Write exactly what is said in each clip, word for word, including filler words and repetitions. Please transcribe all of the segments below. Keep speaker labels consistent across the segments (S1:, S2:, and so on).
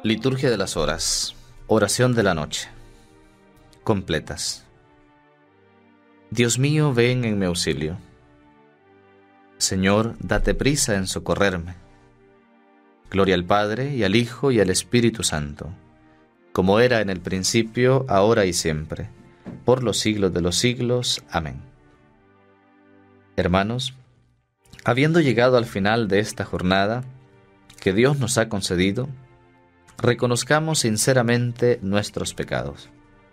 S1: Liturgia de las horas. Oración de la noche. Completas. Dios mío, ven en mi auxilio. Señor, date prisa en socorrerme. Gloria al Padre, y al Hijo, y al Espíritu Santo, como era en el principio, ahora y siempre, por los siglos de los siglos. Amén. Hermanos, habiendo llegado al final de esta jornada que Dios nos ha concedido, reconozcamos sinceramente nuestros pecados.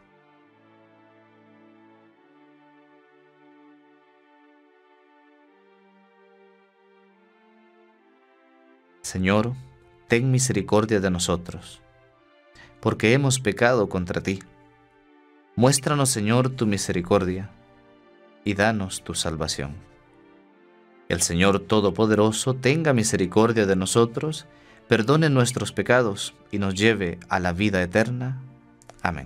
S1: Señor, ten misericordia de nosotros, porque hemos pecado contra ti. Muéstranos, Señor, tu misericordia, y danos tu salvación. El Señor Todopoderoso tenga misericordia de nosotros, perdone nuestros pecados y nos lleve a la vida eterna. Amén.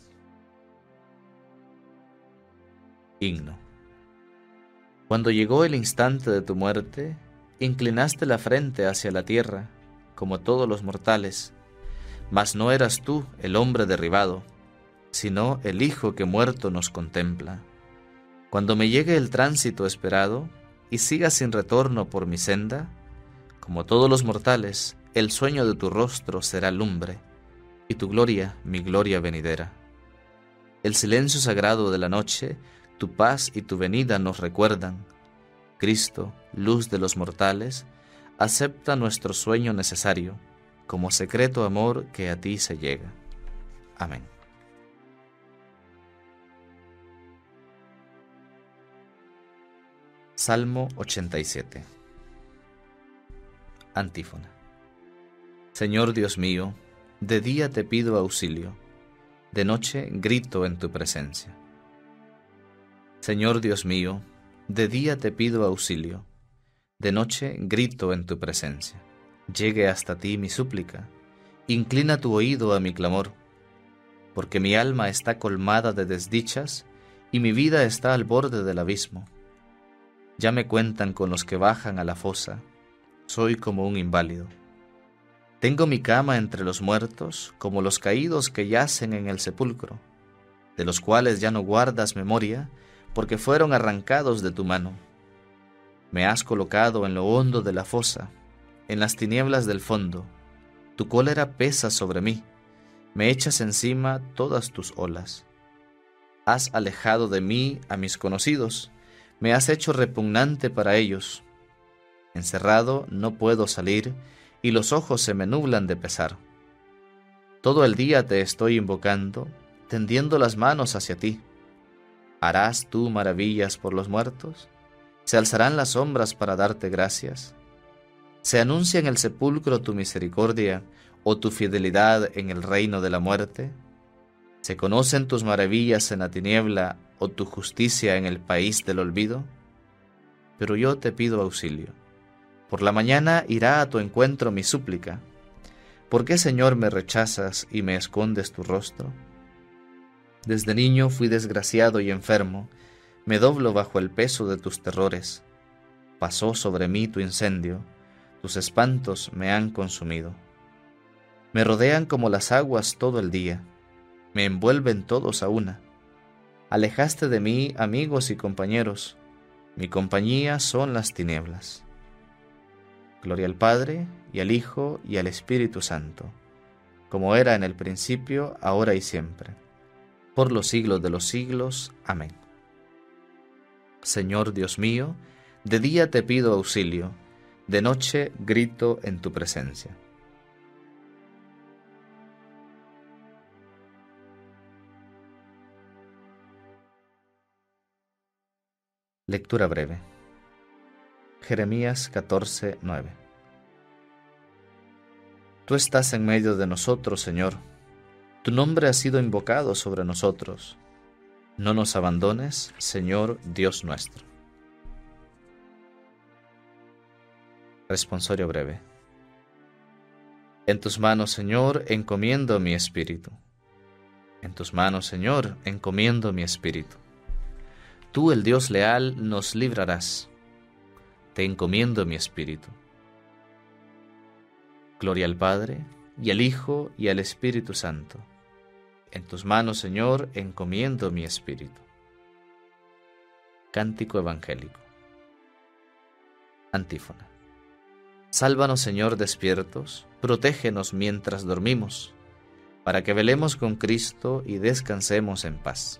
S1: Himno. Cuando llegó el instante de tu muerte, inclinaste la frente hacia la tierra, como todos los mortales, mas no eras tú el hombre derribado, sino el Hijo que muerto nos contempla. Cuando me llegue el tránsito esperado, y siga sin retorno por mi senda, como todos los mortales, el sueño de tu rostro será lumbre, y tu gloria mi gloria venidera. El silencio sagrado de la noche, tu paz y tu venida nos recuerdan. Cristo, luz de los mortales, acepta nuestro sueño necesario, como secreto amor que a ti se llega. Amén. Salmo ochenta y siete. Antífona. Señor Dios mío, de día te pido auxilio, de noche grito en tu presencia. Señor Dios mío, de día te pido auxilio, de noche grito en tu presencia. Llegue hasta ti mi súplica, inclina tu oído a mi clamor, porque mi alma está colmada de desdichas y mi vida está al borde del abismo. Ya me cuentan con los que bajan a la fosa, soy como un inválido. Tengo mi cama entre los muertos, como los caídos que yacen en el sepulcro, de los cuales ya no guardas memoria, porque fueron arrancados de tu mano. Me has colocado en lo hondo de la fosa, en las tinieblas del fondo. Tu cólera pesa sobre mí, me echas encima todas tus olas. Has alejado de mí a mis conocidos, me has hecho repugnante para ellos. Encerrado no puedo salir, y los ojos se me nublan de pesar. Todo el día te estoy invocando, tendiendo las manos hacia ti. ¿Harás tú maravillas por los muertos? ¿Se alzarán las sombras para darte gracias? ¿Se anuncia en el sepulcro tu misericordia o tu fidelidad en el reino de la muerte? ¿Se conocen tus maravillas en la tiniebla o tu justicia en el país del olvido? Pero yo te pido auxilio. Por la mañana irá a tu encuentro mi súplica. ¿Por qué, Señor, me rechazas y me escondes tu rostro? Desde niño fui desgraciado y enfermo, me doblo bajo el peso de tus terrores. Pasó sobre mí tu incendio, tus espantos me han consumido. Me rodean como las aguas todo el día, me envuelven todos a una. Alejaste de mí amigos y compañeros, mi compañía son las tinieblas. Gloria al Padre, y al Hijo, y al Espíritu Santo, como era en el principio, ahora y siempre, por los siglos de los siglos. Amén. Señor Dios mío, de día te pido auxilio, de noche grito en tu presencia. Lectura breve. Jeremías catorce, nueve. Tú estás en medio de nosotros, Señor. Tu nombre ha sido invocado sobre nosotros. No nos abandones, Señor Dios nuestro. Responsorio breve. En tus manos, Señor, encomiendo mi espíritu. En tus manos, Señor, encomiendo mi espíritu. Tú, el Dios leal, nos librarás. Te encomiendo mi espíritu. Gloria al Padre, y al Hijo, y al Espíritu Santo. En tus manos, Señor, encomiendo mi espíritu. Cántico evangélico. Antífona. Sálvanos, Señor, despiertos, protégenos mientras dormimos, para que velemos con Cristo y descansemos en paz.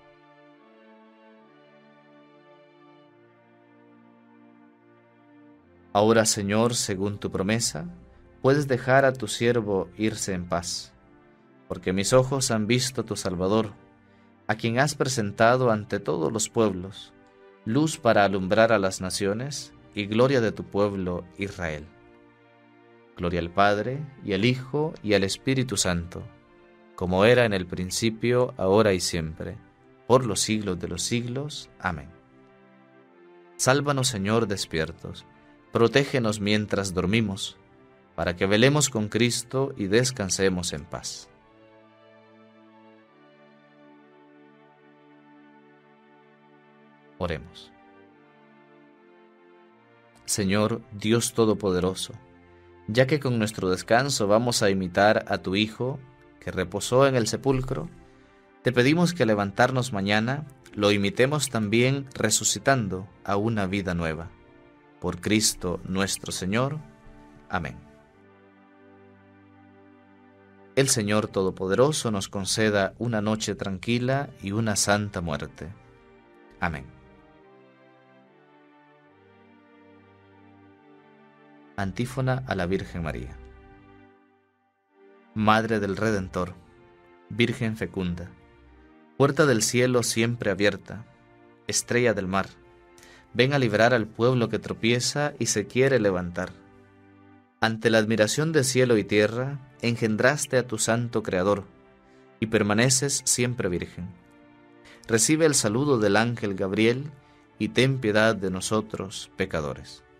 S1: Ahora, Señor, según tu promesa, puedes dejar a tu siervo irse en paz, porque mis ojos han visto a tu Salvador, a quien has presentado ante todos los pueblos, luz para alumbrar a las naciones y gloria de tu pueblo Israel. Gloria al Padre, y al Hijo, y al Espíritu Santo, como era en el principio, ahora y siempre, por los siglos de los siglos. Amén. Sálvanos, Señor, despiertos, protégenos mientras dormimos, para que velemos con Cristo y descansemos en paz. Oremos. Señor, Dios Todopoderoso, ya que con nuestro descanso vamos a imitar a tu Hijo, que reposó en el sepulcro, te pedimos que al levantarnos mañana lo imitemos también resucitando a una vida nueva. Por Cristo nuestro Señor. Amén. El Señor Todopoderoso nos conceda una noche tranquila y una santa muerte. Amén. Antífona a la Virgen María. Madre del Redentor, Virgen fecunda, puerta del cielo siempre abierta, estrella del mar, ven a librar al pueblo que tropieza y se quiere levantar. Ante la admiración de cielo y tierra, engendraste a tu santo Creador, y permaneces siempre virgen. Recibe el saludo del ángel Gabriel, y ten piedad de nosotros, pecadores.